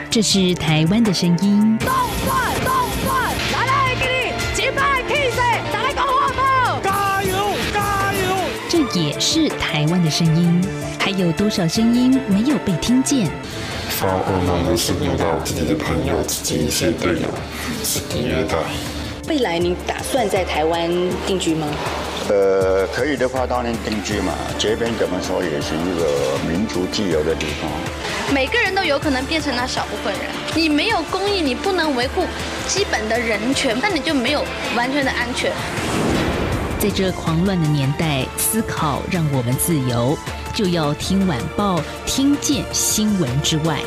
这是台湾的声音。 动转，来给你击败 K 赛，打个花炮， 加油加油！ 这也是台湾的声音。还有多少声音没有被听见？ 发噩梦的是遇到自己的朋友、自己一些队友是虐待。 未来你打算在台湾定居吗？ 可以的话当然定居嘛，这边怎么说也是一个民族自由的地方。 每个人都有可能变成那小部分人，你没有公益，你不能维护基本的人权，那你就没有完全的安全。 在这狂乱的年代，思考让我们自由，就要听晚报，听见新闻之外。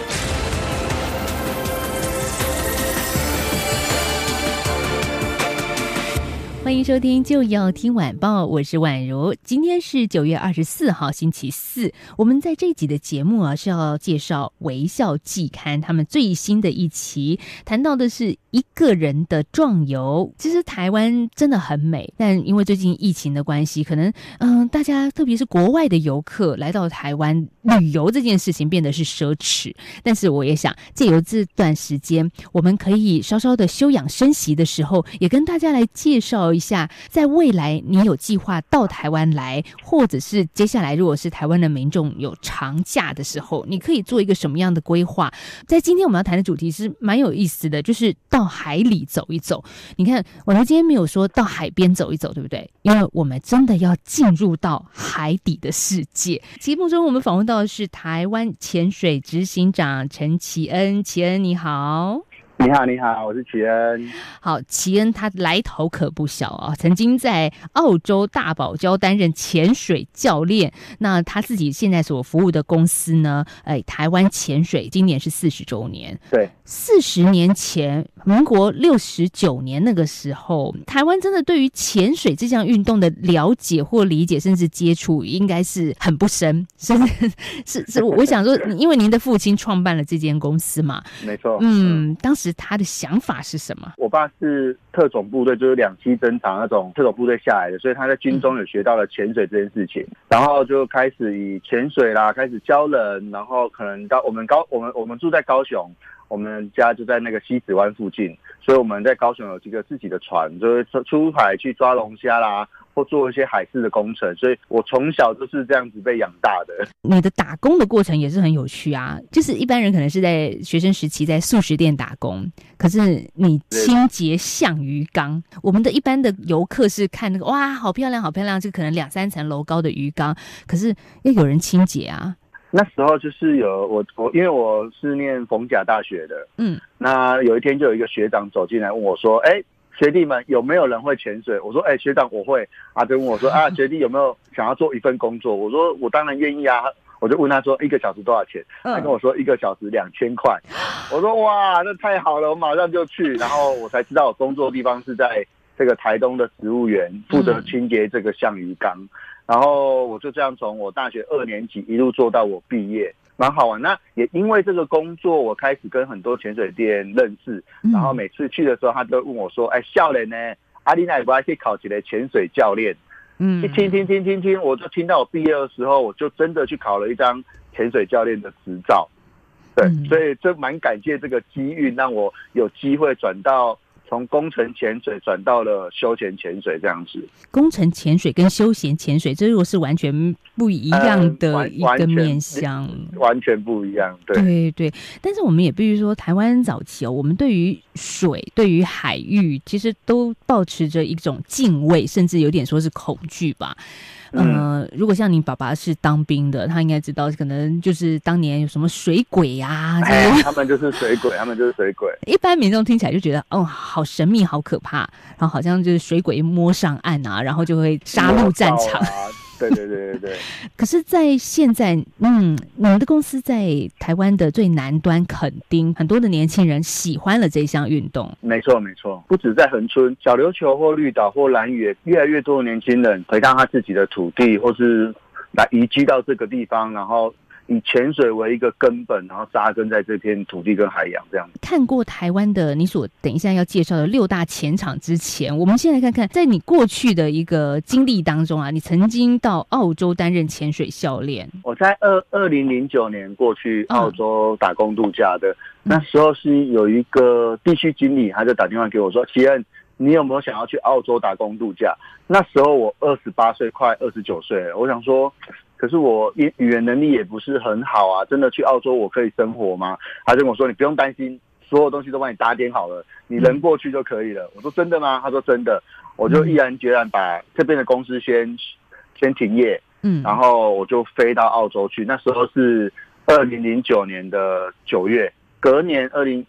欢迎收听就要听晚报，我是婉如。今天是9月24号星期四，我们在这一集的节目是要介绍微笑季刊他们最新的一期，谈到的是一个人的壮游。其实台湾真的很美，但因为最近疫情的关系，可能大家特别是国外的游客来到台湾旅游这件事情变得是奢侈。但是我也想借由这段时间，我们可以稍稍的休养生息的时候，也跟大家来介绍一下，在未来你有计划到台湾来，或者是接下来如果是台湾的民众有长假的时候，你可以做一个什么样的规划。在今天我们要谈的主题是蛮有意思的，就是到海里走一走。你看我们今天没有说到海边走一走，对不对？因为我们真的要进入到海底的世界。节目中我们访问到的是台湾潜水执行长陈启恩。启恩你好。 你好，我是启恩。 好，启恩他来头可不小啊，曾经在澳洲大堡礁担任潜水教练。那他自己现在所服务的公司呢，台湾潜水今年是40周年。 对 ，40年前，民国69年那个时候，台湾真的对于潜水这项运动的了解或理解，甚至接触，应该是很不深。是，我想说，因为您的父亲创办了这间公司嘛， 没错。 当时他的想法是什么？ 我爸是特种部队，就是2栖侦察那种特种部队下来的，所以他在军中有学到了潜水这件事情，然后就开始以潜水啦，开始教人，然后可能到我们住在高雄，我们家就在那个西子湾附近，所以我们在高雄有这个自己的船，就是出海去抓龙虾啦，或做一些海事的工程，所以我从小就是这样子被养大的。 你的打工的过程也是很有趣啊，就是一般人可能是在学生时期在素食店打工，可是你清洁象鱼缸。我们的一般的游客是看那个哇好漂亮好漂亮，这可能2-3层楼高的鱼缸，可是要有人清洁啊。 那时候就是有我因为我是念逢甲大学的，那有一天就有一个学长走进来问我说，学弟们有没有人会潜水？我说学长我会。就问我说学弟有没有想要做一份工作？我说我当然愿意啊。我就问他说1个小时多少钱？他跟我说1个小时2000块。我说哇那太好了，我马上就去。然后我才知道我工作的地方是在这个台东的植物园，负责清洁这个象鱼缸。然后我就这样从我大学2年级一路做到我毕业，蛮好玩。那也因为这个工作，我开始跟很多潜水店认识，然后每次去的时候，他都问我说：“少年呢，你哪不要去考起来潜水教练？”一听，我就听到我毕业的时候，我就真的去考了一张潜水教练的执照。对，所以这蛮感谢这个机遇，让我有机会从工程潜水转到了休闲潜水这样子。工程潜水跟休闲潜水，这如果是完全不一样的一个面向，完全不一样。对。但是我们也必须说，台湾早期我们对于水、对于海域，其实都抱持着一种敬畏，甚至有点说是恐惧吧。如果像你爸爸是当兵的，他应该知道，可能就是当年有什么水鬼啊，他们就是水鬼，一般民众听起来就觉得好神秘，好可怕，然后好像就是水鬼摸上岸啊，然后就会杀入战场。对。可是在现在你们的公司在台湾的最南端垦丁，很多的年轻人喜欢了这项运动。没错，不止在恒春、小琉球或绿岛或兰屿，越来越多的年轻人回到他自己的土地，或是来移居到这个地方，然后以潜水为一个根本，然后扎根在这片土地跟海洋这样。 看过台湾的你所等一下要介绍的6大潜场之前，我们先来看看在你过去的一个经历当中啊，你曾经到澳洲担任潜水教练。 我在2009年过去澳洲打工度假的，那时候是有一个地区经理，他就打电话给我说：“奇恩，你有没有想要去澳洲打工度假？”那时候我28岁，快29岁了。我想说，可是我语言能力也不是很好啊，真的去澳洲我可以生活吗？他就跟我说：“你不用担心，所有东西都帮你打点好了，你人过去就可以了。”我说：“真的吗？”他说：“真的。”我就毅然决然把这边的公司先停业，然后我就飞到澳洲去。那时候是2009年的9月，隔年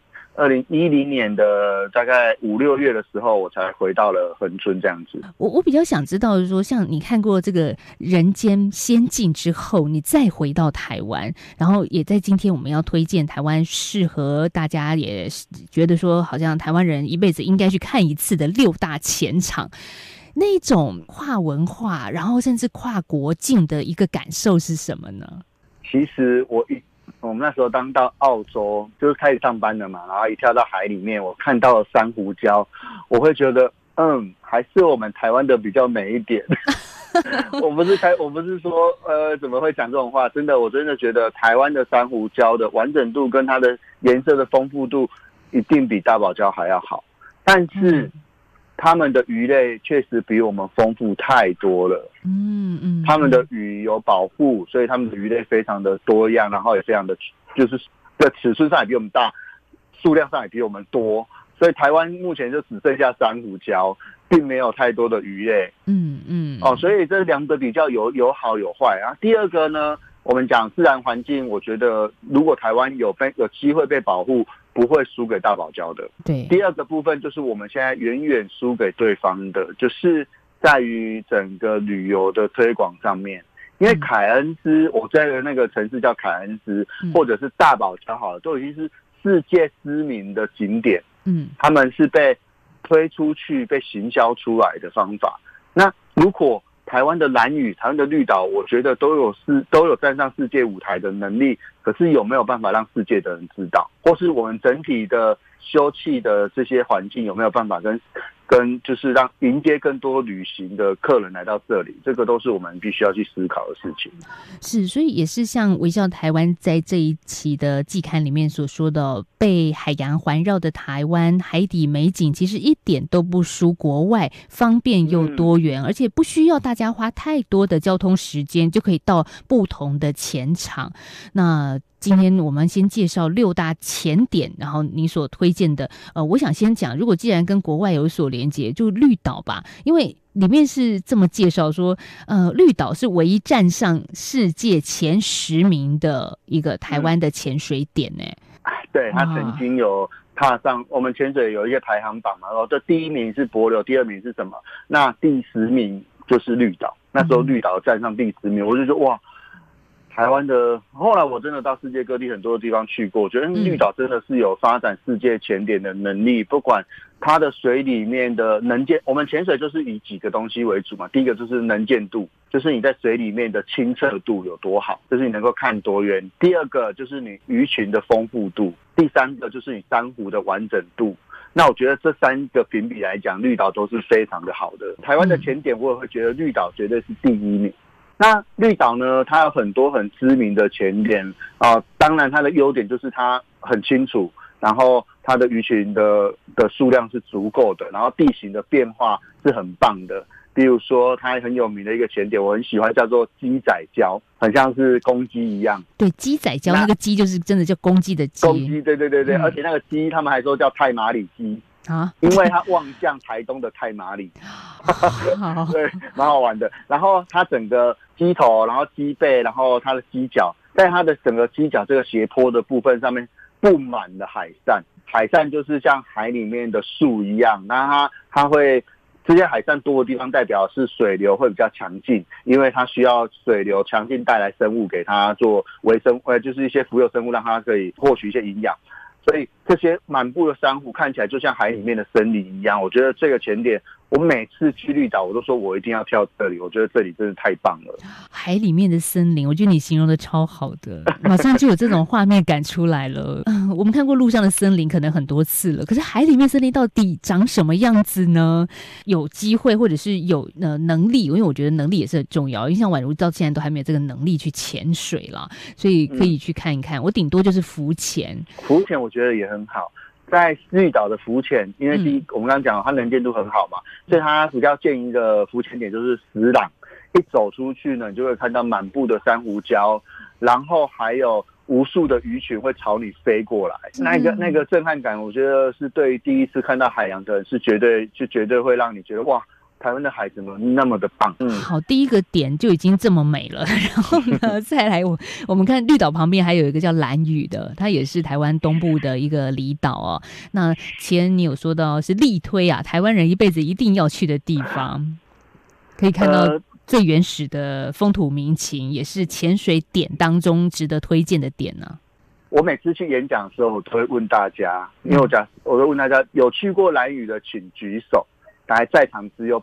2010年的大概5、6月的时候，我才回到了恒春这样子。 我比较想知道的是说，像你看过这个《人间仙境》之后，你再回到台湾，然后也在今天我们要推荐台湾适合大家也觉得说，好像台湾人一辈子应该去看一次的6大潜场。那种跨文化，然后甚至跨国境的一个感受是什么呢？ 其实我们那时候当到澳洲就是开始上班了嘛，然后一跳到海里面，我看到了珊瑚礁，我会觉得还是我们台湾的比较美一点。我不是说怎么会讲这种话，真的，我真的觉得台湾的珊瑚礁的完整度跟它的颜色的丰富度一定比大堡礁还要好，但是他们的鱼类确实比我们丰富太多了。他们的鱼有保护，所以他们的鱼类非常的多样，然后也非常的就是在尺寸上也比我们大，数量上也比我们多，所以台湾目前就只剩下珊瑚礁，并没有太多的鱼类。所以这两者比较有好有坏啊。第二个呢，我们讲自然环境，我觉得如果台湾有机会被保护，不会输给大堡礁的。对。第二个部分就是我们现在远远输给对方的，就是在于整个旅游的推广上面。因为凯恩斯，我在的那个城市叫凯恩斯，或者是大堡礁好了，都已经是世界知名的景点。他们是被推出去、被行销出来的方法。那如果台湾的兰屿、台湾的绿岛，我觉得都有站上世界舞台的能力，可是有没有办法让世界的人知道，或是我们整体的休憩的这些环境有没有办法跟就是让迎接更多旅行的客人来到这里，这个都是我们必须要去思考的事情。 是，所以也是像微笑台湾在这一期的季刊里面所说的，被海洋环绕的台湾，海底美景其实一点都不输国外，方便又多元，而且不需要大家花太多的交通时间就可以到不同的潜场。那今天我们先介绍6大潜点，然后你所推荐的，我想先讲，如果既然跟国外有所连结，就绿岛吧，因为里面是这么介绍说，绿岛是唯一站上世界前10名的一个台湾的潜水点呢。 对，他曾经有踏上我们潜水有一些排行榜嘛，然后这第1名是帛琉，第2名是什么？那第10名就是绿岛。那时候绿岛站上第10名，我就觉得哇。台湾的，后来我真的到世界各地很多地方去过，我觉得绿岛真的是有发展世界潜点的能力，不管它的水里面的能见，我们潜水就是以几个东西为主嘛。第一个就是能见度，就是你在水里面的清澈度有多好，就是你能够看多远。第二个就是你鱼群的丰富度，第3个就是你珊瑚的完整度。那我觉得这3个评比来讲，绿岛都是非常的好的。台湾的潜点，我也会觉得绿岛绝对是第1名。那绿岛呢，它有很多很知名的潜点当然它的优点就是它很清楚，然后它的鱼群的数量是足够的，然后地形的变化是很棒的。比如说它很有名的一个潜点，我很喜欢，叫做鸡仔礁，很像是公鸡一样。对，鸡仔礁那个鸡就是真的叫公鸡的鸡。公鸡，对，而且那个鸡他们还说叫太马里鸡。因为它望向台东的太马里。对，蛮好玩的。然后它整个鸡头，然后鸡背，然后它的鸡脚，在它的整个鸡脚这个斜坡的部分上面布满了海扇。海扇就是像海里面的树一样，那它会这些海扇多的地方代表是水流会比较强劲，因为它需要水流强劲带来生物给它做微生物，就是一些浮游生物让它可以获取一些营养。所以这些满布的珊瑚看起来就像海里面的森林一样。我觉得这个潜点，我每次去绿岛，我都说我一定要跳这里。我觉得这里真的太棒了。 海里面的森林，我觉得你形容的超好的，马上就有这种画面感出来了。我们看过路上的森林可能很多次了，可是海里面森林到底长什么样子呢？有机会或者是有能力，因为我觉得能力也是很重要。因为像宛如到现在都还没有这个能力去潜水啦，所以可以去看一看。我顶多就是浮潜， 浮潜我觉得也很好。在绿岛的浮潜，因为第一，我们刚刚讲它能见度很好嘛，所以它比较建议的浮潜点就是石朗。一走出去呢，你就会看到满布的珊瑚礁，然后还有无数的鱼群会朝你飞过来。那个震撼感，我觉得是对第一次看到海洋的人是绝对会让你觉得哇，台湾的海怎么那么的棒。 好，第一个点就已经这么美了，然后呢再来我们看绿岛旁边还有一个叫兰屿的，它也是台湾东部的一个离岛哦。那前你有说到是力推啊，台湾人一辈子一定要去的地方，可以看到最原始的风土民情，也是潜水点当中值得推荐的点呢。 我每次去演讲的时候，我都会问大家，因为我都问大家有去过兰屿的请举手。大概在场只有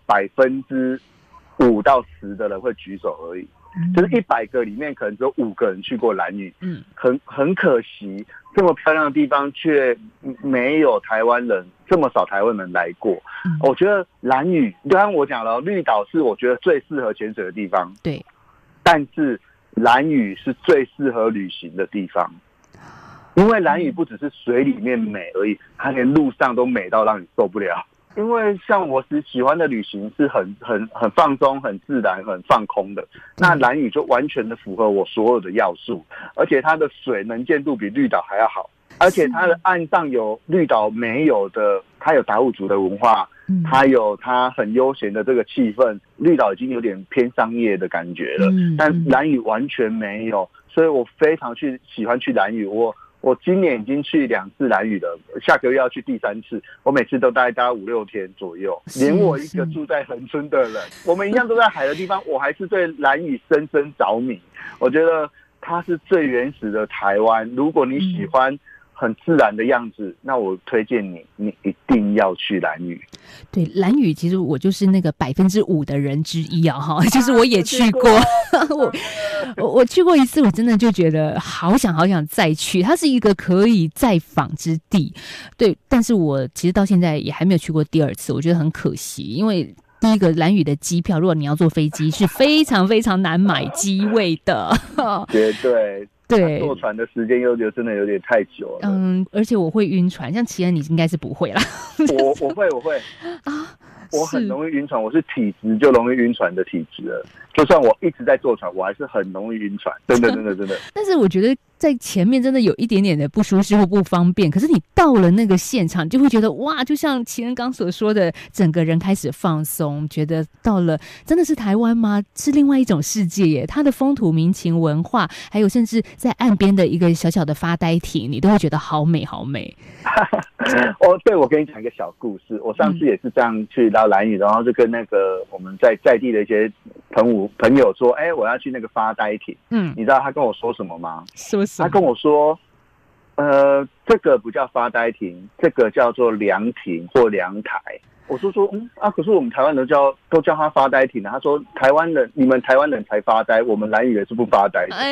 5%到10%的人会举手而已，就是100个里面可能只有5个人去过兰屿。很可惜，这么漂亮的地方却没有台湾人，这么少台湾人来过。我觉得兰屿，刚刚我讲了，绿岛是我觉得最适合潜水的地方， 对， 但是兰屿是最适合旅行的地方。因为兰屿不只是水里面美而已，它连路上都美到让你受不了。因为像我喜欢的旅行是很放松、很自然、很放空的，那兰屿就完全的符合我所有的要素，而且它的水能见度比绿岛还要好，而且它的岸上有绿岛没有的，它有达悟族的文化，它有它很悠闲的这个气氛，绿岛已经有点偏商业的感觉了，但兰屿完全没有，所以我非常喜欢去兰屿。我今年已经去2次兰屿了，下个月要去第3次。我每次都待5-6天左右，连我一个住在恒春的人，我们一样都在海的地方，我还是对兰屿深深着迷。我觉得它是最原始的台湾。如果你喜欢很自然的样子，那我推荐你一定要去兰屿。 对，兰屿其实我就是那个5%的人之一啊，哈，就是我也去过，我去过一次，我真的就觉得好想再去。它是一个可以再访之地，对，但是我其实到现在也还没有去过第2次，我觉得很可惜，因为第一个兰屿的机票，如果你要坐飞机，是非常非常难买机位的， 绝对。 对， 坐船的时间又真的有点太久了。 而且我会晕船，像齐恩你应该是不会啦。 我会啊，我很容易晕船，我是体质就容易晕船的体质了。就算我一直在坐船，我还是很容易晕船，真的。 但是我觉得在前面真的有一点点的不舒适或不方便，可是你到了那个现场，就会觉得哇，就像齐恩刚所说的，整个人开始放松，觉得到了真的是台湾吗？是另外一种世界耶！它的风土民情文化，还有甚至在岸边的一个小小的发呆亭，你都会觉得好美好美。 对，我跟你讲一个小故事。我上次也是这样去到兰屿，然后就跟那个我们在地的一些朋友说，我要去那个发呆亭。你知道他跟我说什么吗？ 说什么？ 他跟我说，这个不叫发呆亭，这个叫做凉亭或凉台。我说可是我们台湾人都叫他发呆亭啊。他说你们台湾人才发呆，我们兰屿人是不发呆的。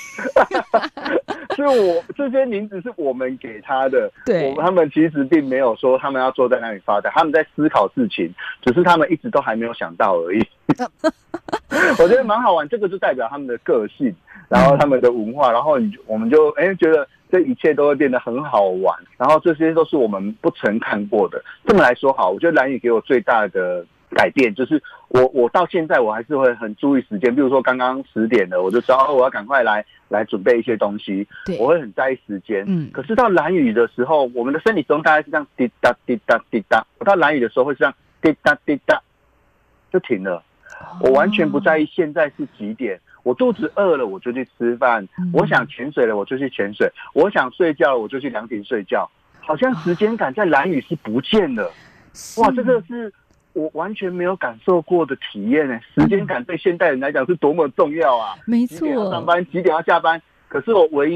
所以这些名字是我们给他的。对，他们其实并没有说他们要坐在那里发呆，他们在思考事情，只是他们一直都还没有想到而已。我觉得蛮好玩，这个就代表他们的个性，然后他们的文化，然后我们就觉得这一切都会变得很好玩，然后这些都是我们不曾看过的。这么来说好，我觉得兰屿给我最大的改变就是我到现在我还是会很注意时间，比如说刚刚10点了，我就知道我要赶快来准备一些东西，我会很在意时间。可是到兰屿的时候，我们的生理时钟大概是这样滴答滴答滴答，我到兰屿的时候会是这样滴答滴答就停了。我完全不在意现在是几点，我肚子饿了我就去吃饭，我想潜水了我就去潜水，我想睡觉了我就去凉亭睡觉，好像时间感在兰屿是不见了。哇，这个是我完全没有感受过的体验耶。时间感对现代人来讲是多么重要啊！ 没错， 几点要上班，几点要下班。可是我唯一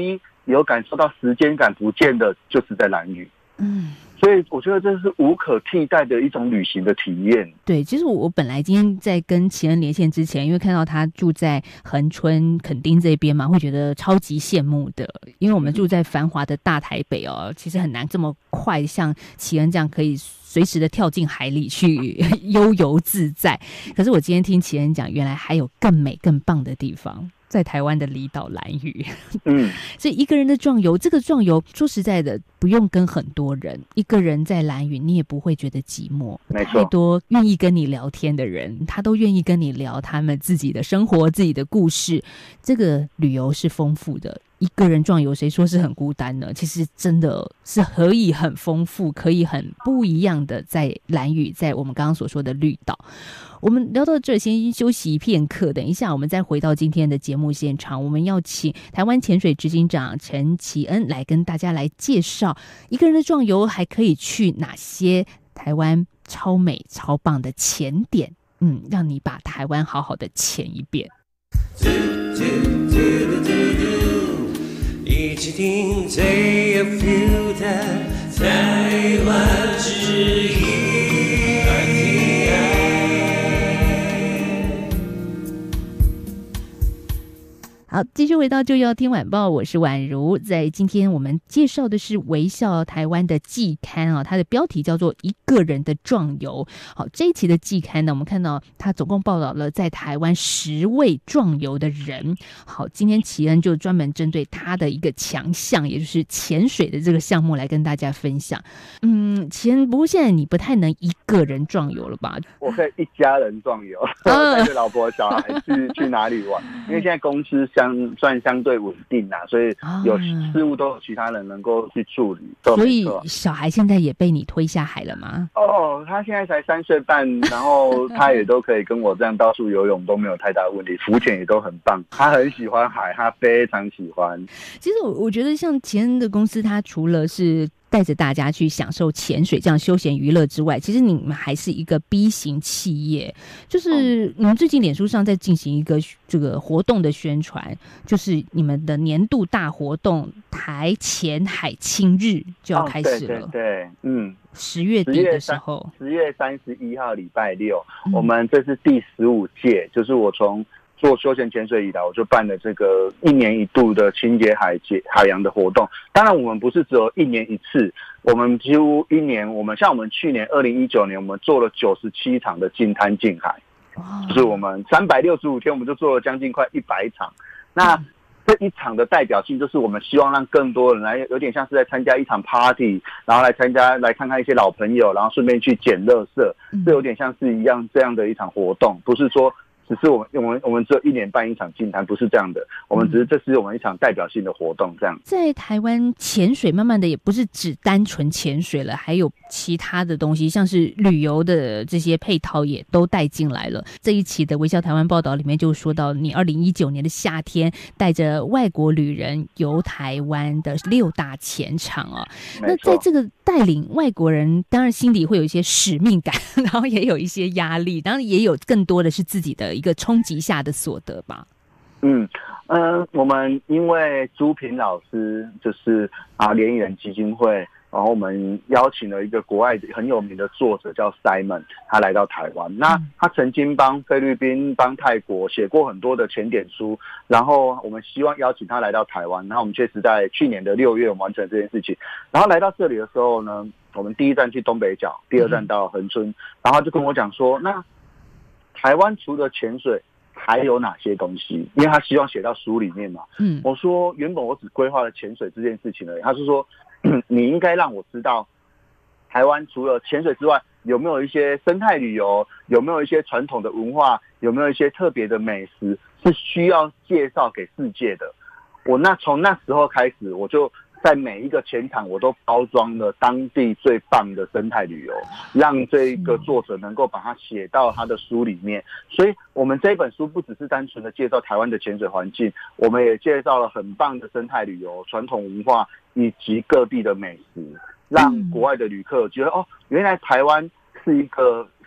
有感受到时间感不见的，就是在兰屿。所以我觉得这是无可替代的一种旅行的体验。 对，其实我本来今天在跟奇恩连线之前，因为看到他住在恒春垦丁这边嘛，会觉得超级羡慕的。因为我们住在繁华的大台北哦，其实很难这么快像奇恩这样可以随时的跳进海里去悠游自在。可是我今天听奇恩讲，原来还有更美更棒的地方。在台湾的离岛兰屿，所以一个人的壮游，这个壮游说实在的，不用跟很多人，一个人在兰屿，你也不会觉得寂寞。 没错， 太多愿意跟你聊天的人，他都愿意跟你聊他们自己的生活、自己的故事。这个旅游是丰富的。一个人壮游，谁说是很孤单呢？其实真的是可以很丰富，可以很不一样的在兰屿，在我们刚刚所说的绿岛。我们聊到这，先休息片刻，等一下我们再回到今天的节目现场。我们要请台湾潜水执行长陈奇恩来跟大家来介绍一个人的壮游还可以去哪些台湾超美超棒的潜点，让你把台湾好好的潜一遍。一起听最有 feel 的台湾之音。好，继续回到就要听晚报，我是宛如。在今天我们介绍的是微笑台湾的季刊啊，它的标题叫做一个人的壮游。好，这一期的季刊呢，我们看到它总共报道了在台湾10位壮游的人。好，今天奇恩就专门针对他的一个强项，也就是潜水的这个项目来跟大家分享。奇恩，不过现在你不太能一个人壮游了吧？ 我可以一家人壮游，带着老婆小孩去哪里玩？因为现在公司算相对稳定啊，所以有事务都有其他人能够去处理。 所以小孩现在也被你推下海了吗？ 他现在才3岁半，然后他也都可以跟我这样到处游泳，都没有太大问题，浮潜也都很棒。他很喜欢海，他非常喜欢。 其实我觉得像奇恩的公司，他除了是带着大家去享受潜水这样休闲娱乐之外，其实你们还是一个 B 型企业，就是你们最近脸书上在进行一个这个活动的宣传，就是你们的年度大活动台潜海青日就要开始了。 对 ，10月底的时候 ，10月31号礼拜六，我们这是第15届，就是我从做休闲潜水以来，我就办了这个1年1度的清洁海洋的活动。当然，我们不是只有1年1次，我们几乎1年，像我们去年2019年，我们做了97场的净滩净海，就是我们365天，我们就做了将近快100场。那这一场的代表性，就是我们希望让更多人来，有点像是在参加一场 party， 然后来看看一些老朋友，然后顺便去捡垃圾，这有点像是一样这样的一场活动，不是说只是我们只有1年办一场净滩，不是这样的。我们只是这是我们一场代表性的活动，这样。 在台湾潜水，慢慢的也不是只单纯潜水了，还有其他的东西，像是旅游的这些配套也都带进来了。这一期的微笑台湾报道里面就说到，你2019年的夏天带着外国旅人游台湾的6大潜场哦。那在这个带领外国人，当然心里会有一些使命感，然后也有一些压力，当然也有更多的是自己的一个冲击下的所得吧。 我们因为朱平老师就是联谊人基金会，然后我们邀请了一个国外很有名的作者叫 Simon， 他来到台湾。那他曾经帮菲律宾、帮泰国写过很多的潜点书，然后我们希望邀请他来到台湾。那我们确实在去年的6月完成这件事情。然后来到这里的时候呢，我们第一站去东北角，第2站到恒春，然后他就跟我讲说，那台湾除了潜水还有哪些东西？因为他希望写到书里面嘛。我说原本我只规划了潜水这件事情而已。他是说你应该让我知道，台湾除了潜水之外，有没有一些生态旅游，有没有一些传统的文化，有没有一些特别的美食是需要介绍给世界的。从那时候开始，我就在每一个潜场我都包装了当地最棒的生态旅游，让这个作者能够把它写到他的书里面。所以我们这本书不只是单纯的介绍台湾的潜水环境，我们也介绍了很棒的生态旅游、传统文化以及各地的美食，让国外的旅客觉得原来台湾是一个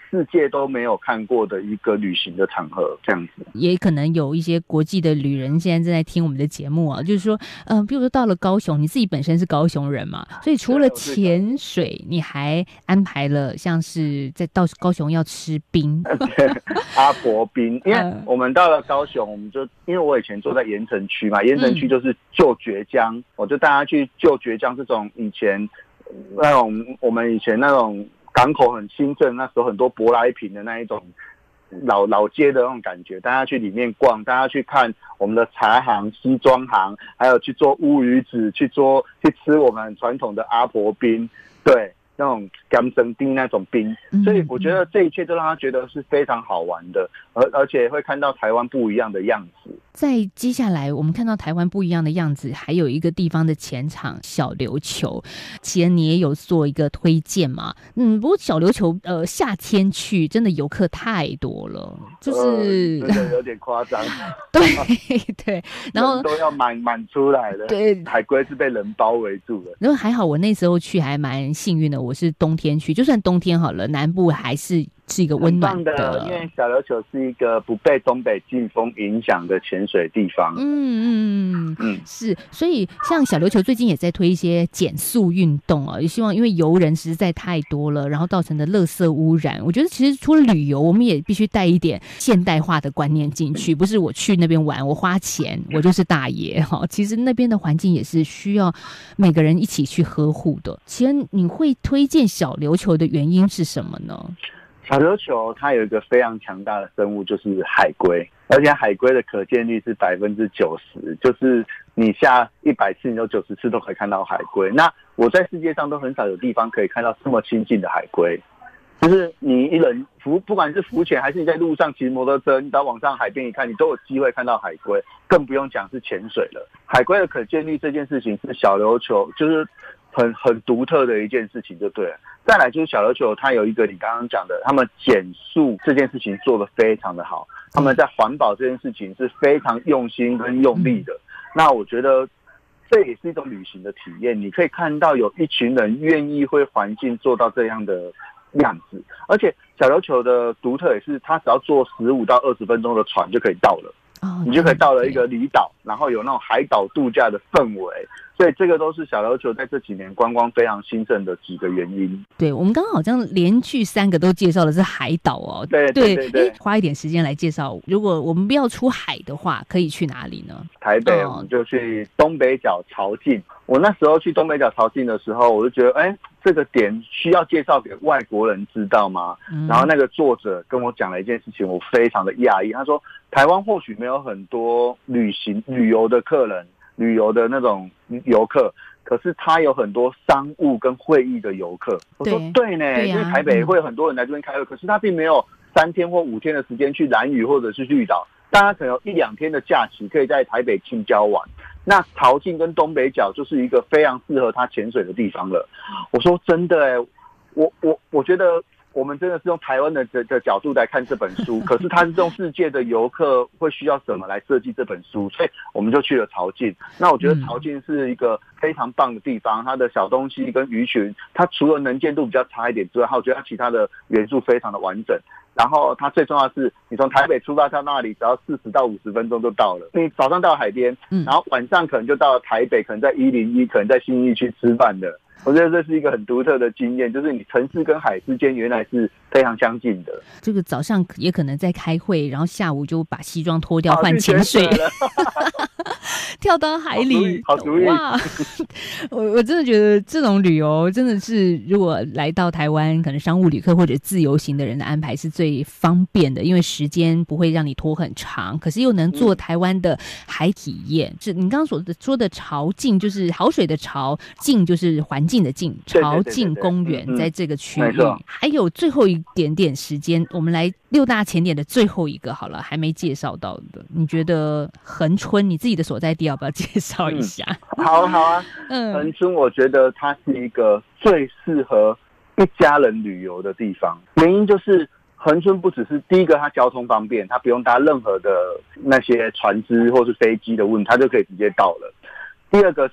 世界都没有看过的一个旅行的场合，这样子。 也可能有一些国际的旅人现在正在听我们的节目啊，就是说，比如说到了高雄，你自己本身是高雄人嘛，所以除了潜水，你还安排了像是到高雄要吃冰， 阿婆冰，因为我们到了高雄，我们就因为我以前住在盐埕区嘛，盐埕区就是旧崛江，我就带他去旧崛江这种以前那种我们以前那种港口很兴盛，那时候很多舶来品的那一种老街的那种感觉，大家去里面逛，大家去看我们的茶行、西装行，还有去做乌鱼子，去吃我们传统的阿婆冰，对，那种甘生冰那种冰，所以我觉得这一切都让他觉得是非常好玩的，而且会看到台湾不一样的样子。 在接下来我们看到台湾不一样的样子，还有一个地方的前场小琉球，其实你也有做一个推荐嘛？不过小琉球夏天去真的游客太多了，就是真的有点夸张。 对对，然后都要满出来了。对，海龟是被人包围住了。 然后还好我那时候去还蛮幸运的，我是冬天去，就算冬天好了，南部还是一个温暖的， 因为小琉球是一个不被东北季风影响的潜水地方。 是，所以像小琉球最近也在推一些减速运动啊，也希望因为游人实在太多了，然后造成的垃圾污染，我觉得其实除了旅游，我们也必须带一点现代化的观念进去，不是我去那边玩，我花钱我就是大爷哈。其实那边的环境也是需要每个人一起去呵护的。其实你会推荐小琉球的原因是什么呢？ 小琉球它有一个非常强大的生物，就是海龟，而且海龟的可见率是90%，就是你下100次，你有90次都可以看到海龟。那我在世界上都很少有地方可以看到这么亲近的海龟，就是你一人不管是浮潜还是你在路上骑摩托车，你到往上海边一看，你都有机会看到海龟，更不用讲是潜水了。海龟的可见率这件事情是小琉球就是很独特的一件事情就对了。再来就是小琉球它有一个你刚刚讲的，他们减速这件事情做得非常的好，他们在环保这件事情是非常用心跟用力的。那我觉得这也是一种旅行的体验，你可以看到有一群人愿意为环境做到这样的样子，而且小琉球的独特也是它只要坐15到20分钟的船就可以到了。你就可以到了一个离岛，然后有那种海岛度假的氛围，所以这个都是小琉球在这几年观光非常兴盛的几个原因。 对，我们刚刚好像连续3个都介绍的是海岛哦。对，花一点时间来介绍，如果我们不要出海的话，可以去哪里呢？台北我们就去东北角潮境。我那时候去东北角潮境的时候，我就觉得这个点需要介绍给外国人知道吗？然后那个作者跟我讲了一件事情，我非常的讶异。他说台湾或许没有很多旅游的客人，旅游的那种游客，可是他有很多商务跟会议的游客。我说对呢，因为台北会有很多人来这边开会，可是他并没有3天或5天的时间去兰屿或者是绿岛，大家可能有1-2天的假期可以在台北近郊玩。那潮境跟东北角就是一个非常适合他潜水的地方了。我说真的我觉得我们真的是用台湾的角度来看这本书，可是他是用世界的游客会需要什么来设计这本书，所以我们就去了潮境。那我觉得潮境是一个非常棒的地方，它的小东西跟鱼群，它除了能见度比较差一点之外，我觉得它其他的元素非常的完整。然后它最重要的是，你从台北出发到那里只要40到50分钟就到了。你早上到海边，然后晚上可能就到了台北，可能在101，可能在信义区吃饭的。我觉得这是一个很独特的经验，就是你城市跟海之间原来是非常相近的。这个早上也可能在开会，然后下午就把西装脱掉换潜水了跳到海里，好主意哇！我真的觉得这种旅游真的是，如果来到台湾，可能商务旅客或者自由行的人的安排是最方便的，因为时间不会让你拖很长，可是又能做台湾的海体验。是你刚刚说的潮境，就是好水的潮，境就是环境的境，潮境公园在这个区域。还有最后一点点时间，我们来6大潜点的最后一个好了，还没介绍到的，你觉得恒春你自己的所在地要不要介绍一下？好啊，恒春我觉得它是一个最适合一家人旅游的地方，原因就是恒春不只是第一个，它交通方便，它不用搭任何的那些船只或是飞机的问题，它就可以直接到了。第二个是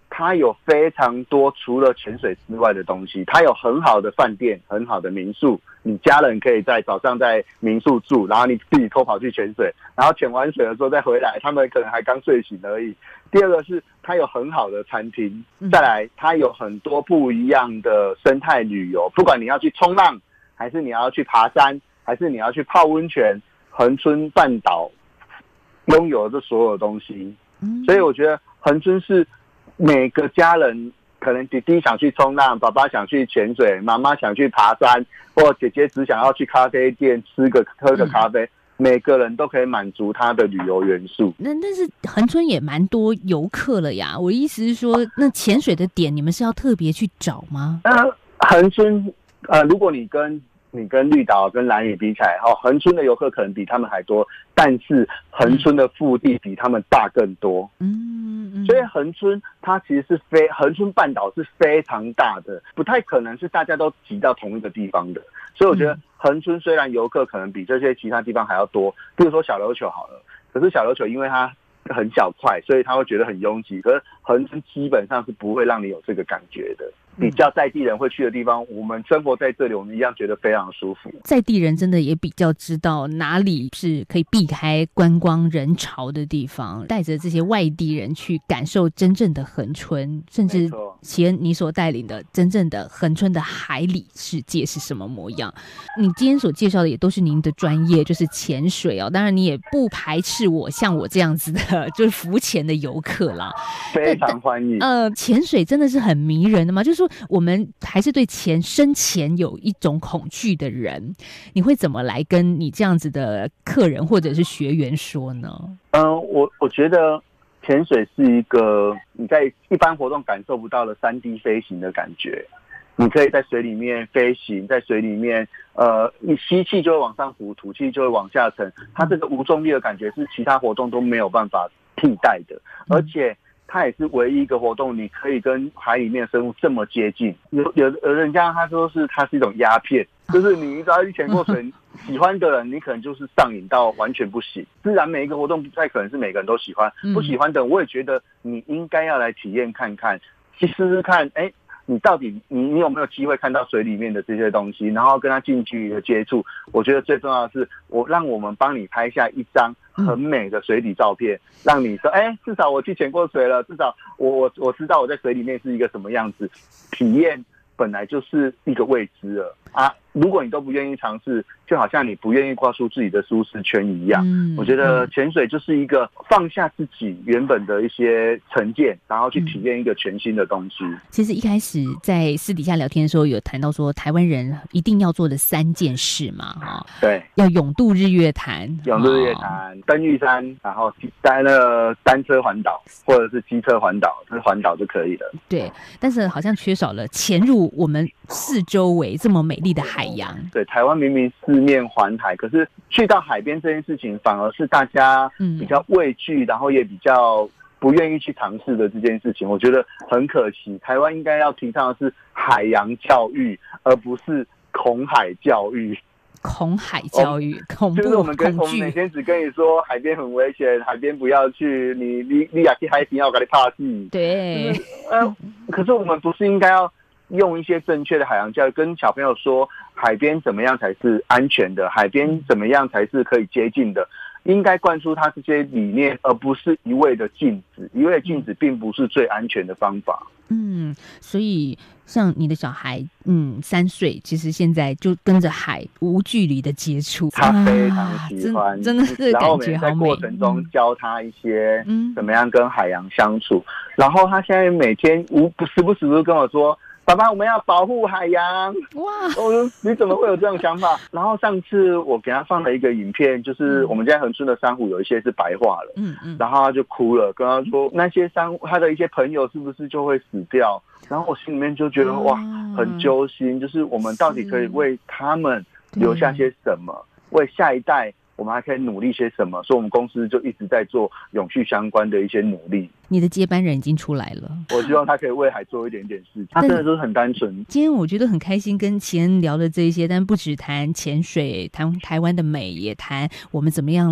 它有非常多除了潜水之外的东西，它有很好的饭店，很好的民宿，你家人可以在早上在民宿住，然后你自己偷跑去潜水，然后潜完水的时候再回来，他们可能还刚睡醒而已。第二个是它有很好的餐厅，再来它有很多不一样的生态旅游，不管你要去冲浪，还是你要去爬山，还是你要去泡温泉，恒春半岛拥有这所有东西。所以我觉得恒春是每个家人，可能弟弟想去冲浪，爸爸想去潜水，妈妈想去爬山，或姐姐只想要去咖啡店喝个咖啡，每个人都可以满足他的旅游元素。 但是恒春也蛮多游客了呀，我的意思是说，那潜水的点你们是要特别去找吗？ 恒春如果你跟绿岛跟兰屿比起来，恒春的游客可能比他们还多，但是恒春的腹地比他们大更多。所以恒春它其实是恒春半岛是非常大的，不太可能是大家都挤到同一个地方的。所以我觉得恒春虽然游客可能比这些其他地方还要多，比如说小琉球好了，可是小琉球因为它很小块，所以他会觉得很拥挤。可是恒春基本上是不会让你有这个感觉的。比较在地人会去的地方，我们生活在这里，我们一样觉得非常舒服。 在地人真的也比较知道哪里是可以避开观光人潮的地方，带着这些外地人去感受真正的恒春，甚至齐恩你所带领的真正的恒春的海里世界是什么模样。你今天所介绍的也都是您的专业，就是潜水哦。当然你也不排斥像我这样子的就是浮潜的游客啦， 非常欢迎。 潜水真的是很迷人的嘛，就是说我们还是对深潜有一种恐惧的人，你会怎么来跟你这样子的客人或者是学员说呢？ 我觉得潜水是一个你在一般活动感受不到的3D 飞行的感觉。你可以在水里面飞行，在水里面你吸气就会往上浮，吐气就会往下沉，它这个无重力的感觉是其他活动都没有办法替代的。而且它也是唯一一个活动，你可以跟海里面的生物这么接近。有人家他说是它是一种鸦片，就是你只要一潜过水，喜欢的人你可能就是上瘾到完全不行。自然每一个活动不太可能是每个人都喜欢，不喜欢的人我也觉得你应该要来体验看看，去试试看，你到底你有没有机会看到水里面的这些东西，然后跟它近距离的接触。我觉得最重要的是让我们帮你拍下一张很美的水底照片，让你说至少我去潜过水了，至少我知道我在水里面是一个什么样子。体验本来就是一个未知了啊！如果你都不愿意尝试，就好像你不愿意跨出自己的舒适圈一样。我觉得潜水就是一个放下自己原本的一些成见，然后去体验一个全新的东西。 其实一开始在私底下聊天的时候，有谈到说台湾人一定要做的3件事嘛， 对， 要泳渡日月潭， 登玉山，然后单车环岛或者是机车环岛，就是环岛就可以了。 对，但是好像缺少了潜入我们四周围这么美丽的海洋。 对，台湾明明四面环海，可是去到海边这件事情反而是大家比较畏惧，然后也比较不愿意去尝试的这件事情，我觉得很可惜。台湾应该要提倡的是海洋教育，而不是恐海教育。 恐海教育，恐怖， 就是我们每天只跟你说海边很危险，海边不要去，你要去海边要给你怕死。 对， 可是我们不是应该要用一些正确的海洋教育，跟小朋友说海边怎么样才是安全的，海边怎么样才是可以接近的，应该灌输他这些理念，而不是一味的禁止。一味的禁止并不是最安全的方法。 所以像你的小孩，3岁，其实现在就跟着海无距离的接触， 他非常喜欢， 真的是感觉好美。然后我们在过程中教他一些怎么样跟海洋相处，然后他现在每天时不时都跟我说，爸爸，我们要保护海洋。哇！我说你怎么会有这种想法？然后上次我给他放了一个影片，就是我们家恒春的珊瑚有一些是白化了，然后他就哭了，跟他说那些珊瑚他的一些朋友是不是就会死掉？然后我心里面就觉得哇，很揪心，就是我们到底可以为他们留下些什么，为下一代我们还可以努力些什么？所以我们公司就一直在做永续相关的一些努力。 你的接班人已经出来了， 我希望他可以为海做一点点事情。他真的都是很单纯。 今天我觉得很开心跟齐恩聊的这一些，但不只谈潜水，谈台湾的美，也谈我们怎么样来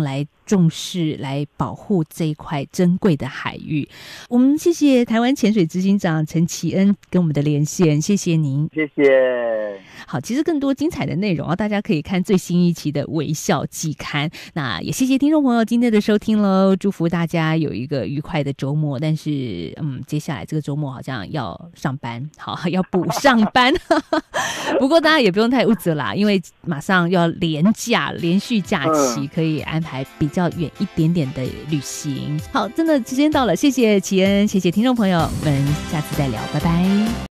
重视来保护这一块珍贵的海域。我们谢谢台湾潜水执行长陈启恩跟我们的连线，谢谢您。 谢谢。 好，其实更多精彩的内容啊，大家可以看最新一期的微笑季刊。那也谢谢听众朋友今天的收听喽，祝福大家有一个愉快的周末。但是接下来这个周末好像要上班，好，要补上班不过大家也不用太无责啦，因为马上要连续假期，可以安排比较远一点点的旅行。好，真的时间到了，谢谢启恩，谢谢听众朋友，我们下次再聊，拜拜。